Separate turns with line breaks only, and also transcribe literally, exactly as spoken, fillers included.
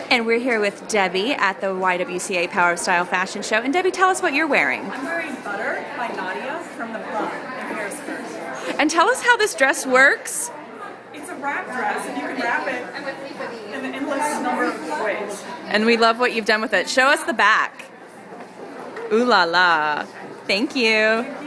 And we're here with Debbie at the Y W C A Power of Style Fashion Show. And Debbie, tell us what you're wearing.
I'm wearing Butter by Nadia from the Plum in Harrisburg.
And tell us how this dress works.
It's a wrap dress, and you can wrap it in an endless number of ways.
And we love what you've done with it. Show us the back. Ooh la la. Thank you.